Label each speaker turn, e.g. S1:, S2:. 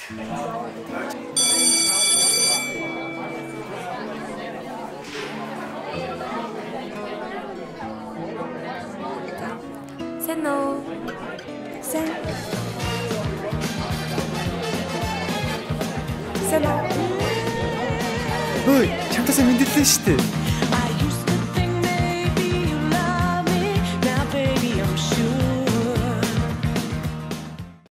S1: 세노 세 세노
S2: おいちゃんとした面接して